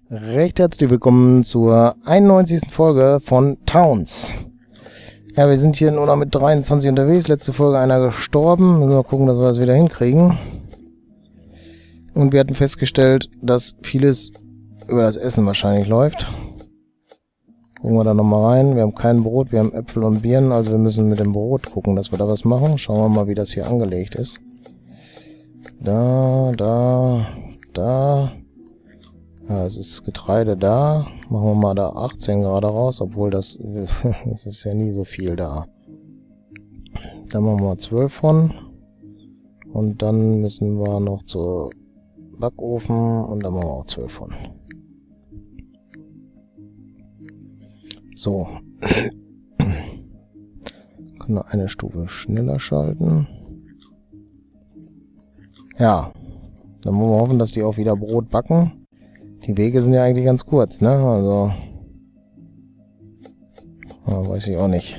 Recht herzlich willkommen zur 91. Folge von Towns. Ja, wir sind hier nur noch mit 23 unterwegs. Letzte Folge einer gestorben. Müssen wir mal gucken, dass wir das wieder hinkriegen. Und wir hatten festgestellt, dass vieles über das Essen wahrscheinlich läuft. Gucken wir da nochmal rein. Wir haben kein Brot, wir haben Äpfel und Birnen. Also wir müssen mit dem Brot gucken, dass wir da was machen. Schauen wir mal, wie das hier angelegt ist. Da. Ja, es ist Getreide da. Machen wir mal da 18 gerade raus, obwohl das ist ja nie so viel da. Da machen wir 12 von. Und dann müssen wir noch zur Backofen und dann machen wir auch 12 von. So. Können wir eine Stufe schneller schalten. Ja. Dann wollen wir hoffen, dass die auch wieder Brot backen. Die Wege sind ja eigentlich ganz kurz, ne? Also, weiß ich auch nicht.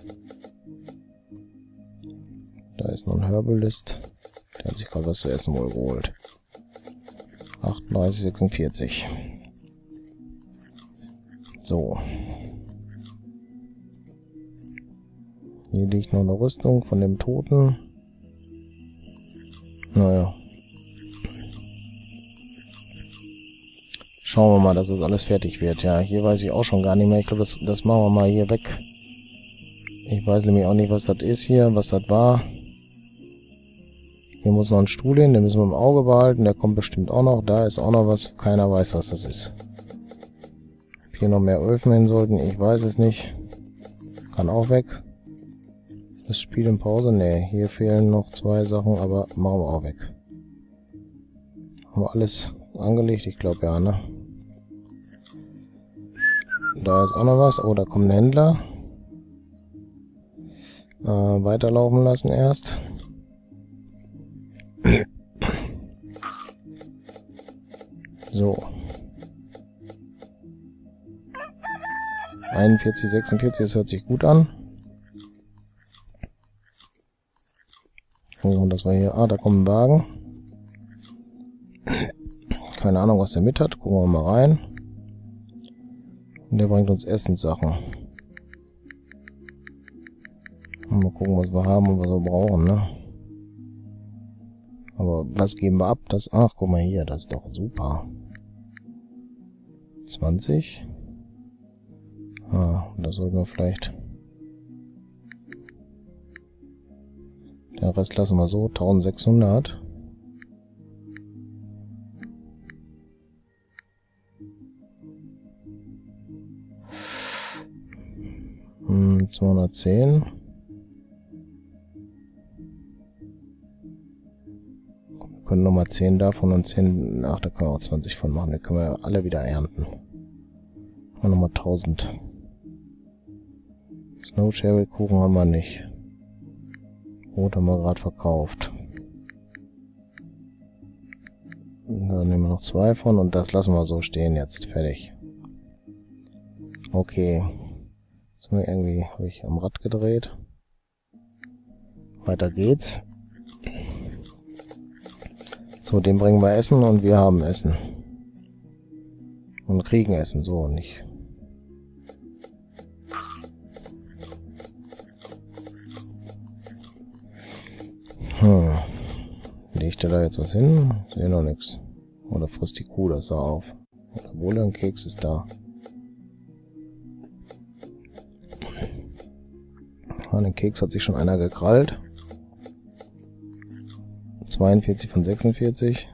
Da ist noch ein Herbalist. Der hat sich gerade was zu essen wohl geholt. 38,46. So. Hier liegt noch eine Rüstung von dem Toten. Naja. Schauen wir mal, dass das alles fertig wird. Ja, hier weiß ich auch schon gar nicht mehr. Ich glaube, das machen wir mal hier weg. Ich weiß nämlich auch nicht, was das ist hier, was das war. Hier muss noch ein Stuhl hin, den müssen wir im Auge behalten. Der kommt bestimmt auch noch. Da ist auch noch was. Keiner weiß, was das ist. Ob hier noch mehr Öfen hin sollten, ich weiß es nicht. Kann auch weg. Ist das Spiel in Pause? Ne, hier fehlen noch 2 Sachen, aber machen wir auch weg. Haben wir alles angelegt? Ich glaube ja, ne? Da ist auch noch was. Oh, da kommt ein Händler. Weiterlaufen lassen erst. So. 41, 46, das hört sich gut an. Oh, und das war hier. Ah, da kommt ein Wagen. Keine Ahnung, was der mit hat. Gucken wir mal rein. Und der bringt uns Essenssachen. Mal gucken, was wir haben und was wir brauchen, ne? Aber was geben wir ab? Das. Ach, guck mal hier, das ist doch super. 20. Ah, da sollten wir vielleicht. Den Rest lassen wir so. 1600. 210. Wir können nochmal 10 davon und 10. Ach, da können wir auch 20 von machen. Die können wir alle wieder ernten. Und nochmal 1000. Snow Cherry Kuchen haben wir nicht. Brot haben wir gerade verkauft. Da nehmen wir noch 2 von und das lassen wir so stehen jetzt. Fertig. Okay. Irgendwie habe ich am Rad gedreht. Weiter geht's. So, dem bringen wir Essen und wir haben Essen. Und kriegen Essen, so nicht. Legt er da jetzt was hin? Sehe noch nichts. Oder frisst die Kuh das da auf? Oder wohl ein Keks ist da. Den Keks hat sich schon einer gekrallt. 42 von 46.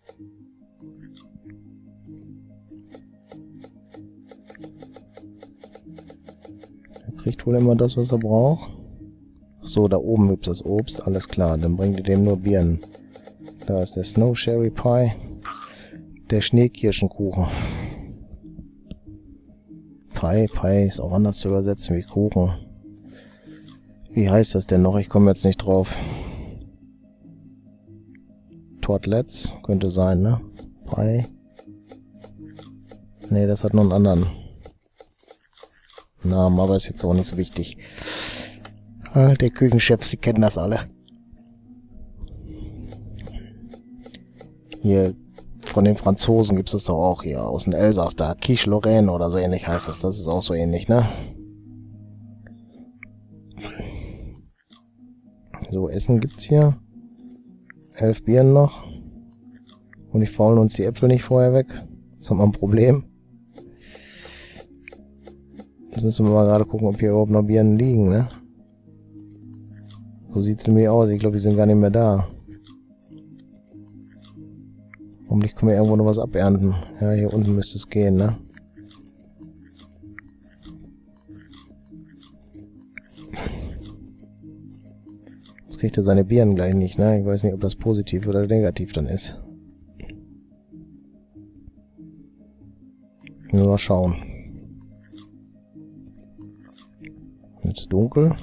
Er kriegt wohl immer das, was er braucht. Ach so, da oben gibt's das Obst. Alles klar, dann bringt ihr dem nur Birnen. Da ist der Snow Cherry Pie. Der Schneekirschenkuchen. Pie ist auch anders zu übersetzen wie Kuchen. Wie heißt das denn noch? Ich komme jetzt nicht drauf. Tortlets könnte sein, ne? Pie. Ne, das hat noch einen anderen Namen, aber ist jetzt auch nicht so wichtig. Die Küchenchefs, die kennen das alle. Hier von den Franzosen gibt es das doch auch hier, aus dem Elsass da. Quiche Lorraine oder so ähnlich heißt das. Das ist auch so ähnlich, ne? So, Essen gibt's hier. 11 Bieren noch. Und die faulen uns die Äpfel nicht vorher weg. Das haben wir ein Problem. Jetzt müssen wir mal gerade gucken, ob hier überhaupt noch Birnen liegen, ne? So sieht's nämlich aus. Ich glaube, die sind gar nicht mehr da. Hoffentlich können wir irgendwo noch was abernten. Ja, hier unten müsste es gehen, ne? Jetzt kriegt er seine Birnen gleich nicht, ne? Ich weiß nicht, ob das positiv oder negativ dann ist. Nur mal schauen. Jetzt dunkel.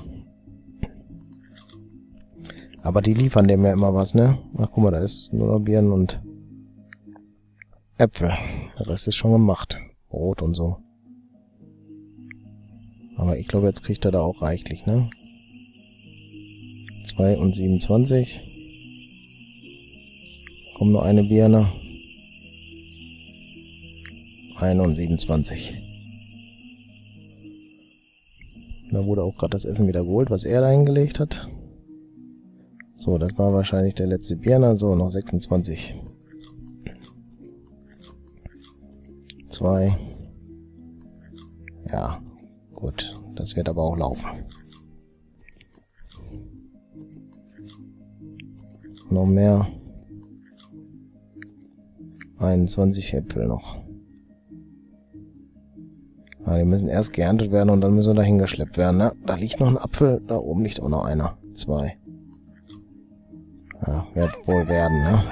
Aber die liefern dem ja immer was, ne? Ach, guck mal, da ist nur noch Birnen und Äpfel. Der Rest ist schon gemacht. Brot und so. Aber ich glaube, jetzt kriegt er da auch reichlich, ne? 2 und 27. Kommt nur eine Birne. 1 und 27. Da wurde auch gerade das Essen wieder geholt, was er da hingelegt hat. So, das war wahrscheinlich der letzte Birne. So, noch 26. 2. Ja, gut. Das wird aber auch laufen. Noch mehr. 21 Äpfel noch. Ah, die müssen erst geerntet werden und dann müssen wir dahin geschleppt werden, ne? Da liegt noch ein Apfel, da oben liegt auch noch einer. 2. Ja, wird wohl werden, ne?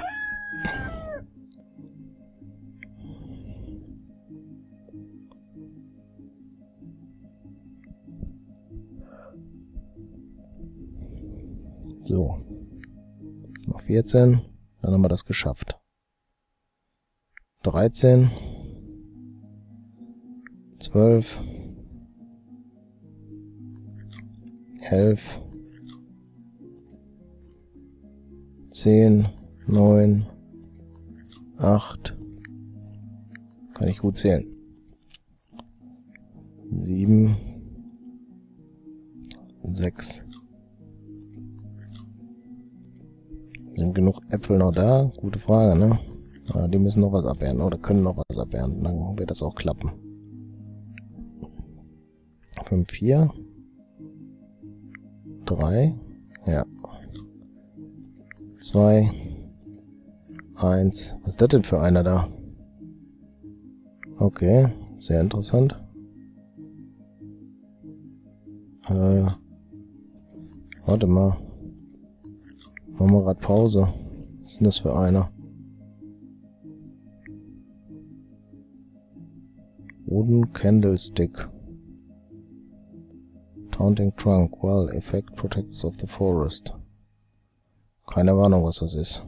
So. Noch 14. Dann haben wir das geschafft. 13. 12. 11. 10, 9, 8. Kann ich gut zählen. 7, 6. Sind genug Äpfel noch da? Gute Frage, ne? Ja, die müssen noch was abernten oder können noch was abernten. Dann wird das auch klappen. 5, 4. 3. Ja. 2, 1. Was ist das denn für einer da? Okay, sehr interessant. Warte mal. Machen wir gerade Pause. Was ist denn das für einer? Wooden Candlestick. Taunting Trunk. Well, effect protects of the forest. Keine Ahnung, was das ist.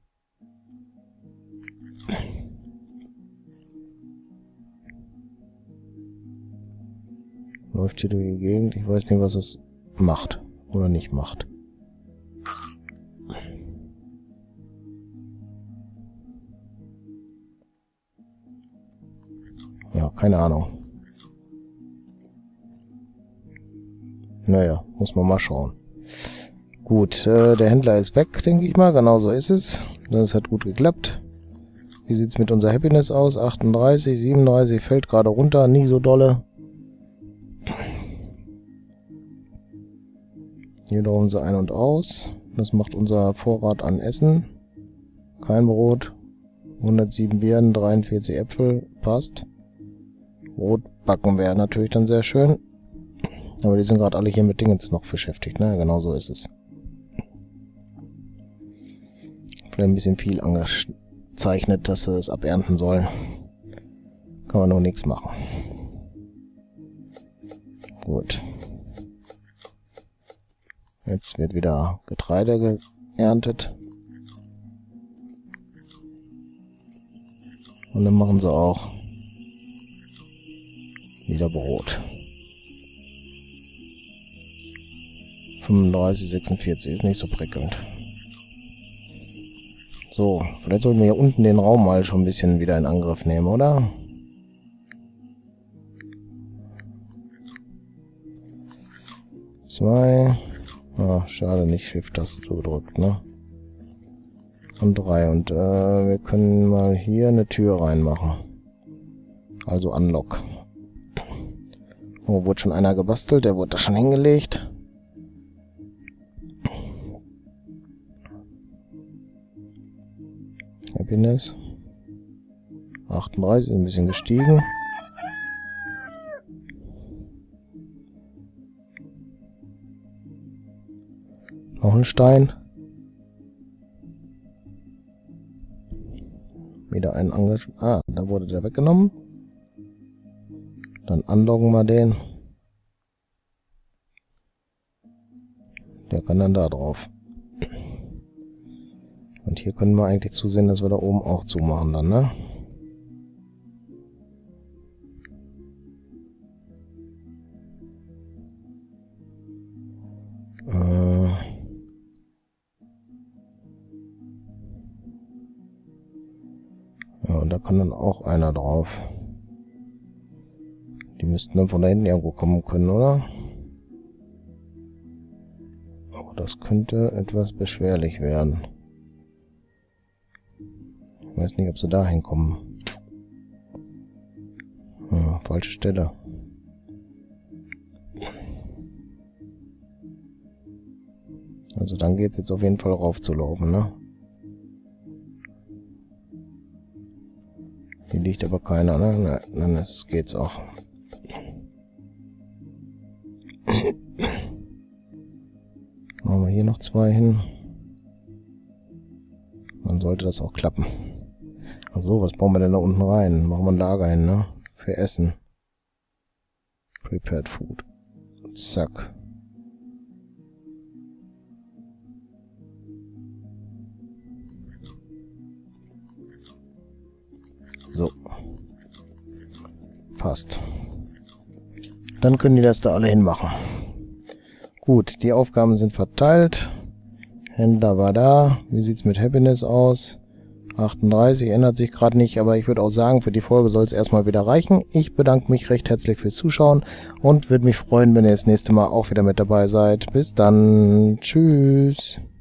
Läuft hier durch die Gegend. Ich weiß nicht, was es macht. Oder nicht macht. Ja, keine Ahnung. Naja, muss man mal schauen. Gut, der Händler ist weg, denke ich mal. Genau so ist es. Das hat gut geklappt. Wie sieht es mit unserer Happiness aus? 38, 37, fällt gerade runter. Nie so dolle. Hier laufen sie ein und aus. Das macht unser Vorrat an Essen. Kein Brot. 107 Birnen, 43 Äpfel. Passt. Brot backen wäre natürlich dann sehr schön. Aber die sind gerade alle hier mit Dingens noch beschäftigt, ne? Genau so ist es. Vielleicht ein bisschen viel angezeichnet, dass sie es abernten sollen. Kann man noch nichts machen. Gut. Jetzt wird wieder Getreide geerntet. Und dann machen sie auch wieder Brot. 35, 46 ist nicht so prickelnd. So, vielleicht sollten wir hier unten den Raum mal schon ein bisschen wieder in Angriff nehmen, oder? Zwei. Ah, schade, nicht Shift-Taste gedrückt, ne? Und 3. Und wir können mal hier eine Tür reinmachen. Also Unlock. Oh, wurde schon einer gebastelt, der wurde da schon hingelegt. Happiness. 38, ein bisschen gestiegen. Noch ein Stein. Wieder einen da wurde der weggenommen. Dann unloggen wir den. Der kann dann da drauf. Und hier können wir eigentlich zusehen, dass wir da oben auch zumachen dann, ne? Ja, und da kann dann auch einer drauf. Die müssten dann von da hinten irgendwo kommen können, oder? Oh, das könnte etwas beschwerlich werden. Ich weiß nicht, ob sie da hinkommen. Falsche Stelle. Also dann geht es jetzt auf jeden Fall raufzulaufen, ne? Hier liegt aber keiner, ne? Dann geht's auch. Machen wir hier noch 2 hin. Dann sollte das auch klappen. Achso, was bauen wir denn da unten rein? Machen wir ein Lager hin, ne? Für Essen. Prepared Food. Zack. So. Passt. Dann können die das da alle hinmachen. Gut, die Aufgaben sind verteilt. Händler war da. Wie sieht's mit Happiness aus? 38, ändert sich gerade nicht, aber ich würde auch sagen, für die Folge soll es erstmal wieder reichen. Ich bedanke mich recht herzlich fürs Zuschauen und würde mich freuen, wenn ihr das nächste Mal auch wieder mit dabei seid. Bis dann. Tschüss.